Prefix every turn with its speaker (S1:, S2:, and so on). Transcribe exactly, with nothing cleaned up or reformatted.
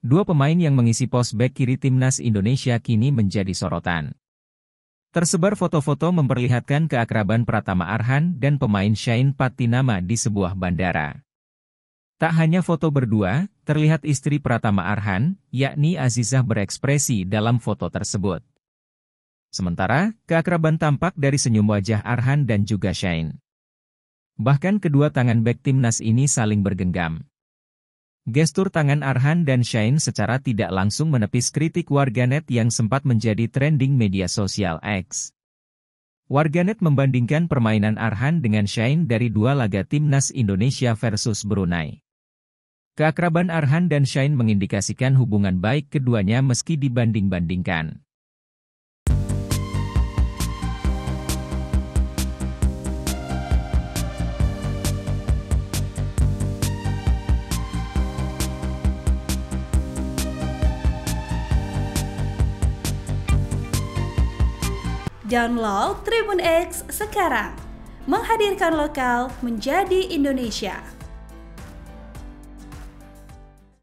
S1: Dua pemain yang mengisi pos bek kiri timnas Indonesia kini menjadi sorotan. Tersebar foto-foto memperlihatkan keakraban Pratama Arhan dan pemain Shane Patinama di sebuah bandara. Tak hanya foto berdua, terlihat istri Pratama Arhan, yakni Azizah berekspresi dalam foto tersebut. Sementara, keakraban tampak dari senyum wajah Arhan dan juga Shane. Bahkan kedua tangan bek timnas ini saling bergenggam. Gestur tangan Arhan dan Shane secara tidak langsung menepis kritik warganet yang sempat menjadi trending media sosial X. Warganet membandingkan permainan Arhan dengan Shane dari dua laga timnas Indonesia versus Brunei. Keakraban Arhan dan Shane mengindikasikan hubungan baik keduanya meski dibanding-bandingkan.
S2: Download Tribun X sekarang, menghadirkan lokal menjadi Indonesia.